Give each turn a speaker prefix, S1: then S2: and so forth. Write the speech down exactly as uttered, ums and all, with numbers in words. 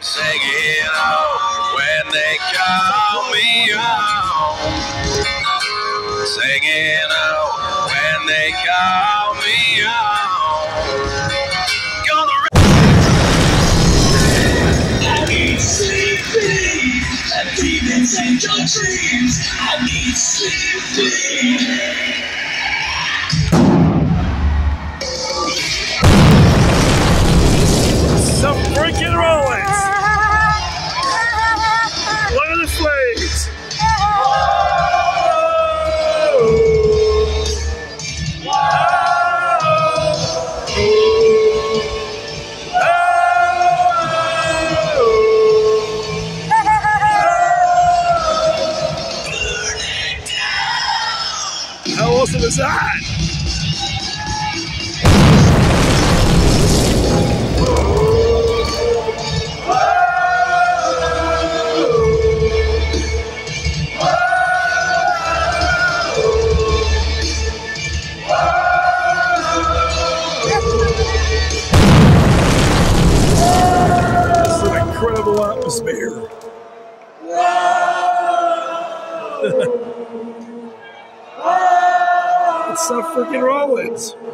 S1: Singing oh when they call me home. Singing oh when they call me home. Gonna I need sleeping, and demons and your dreams. I need sleeping.
S2: Some freaking Rollins! Look at the flames! How awesome is that? It's an incredible atmosphere. It's so freaking Rollins.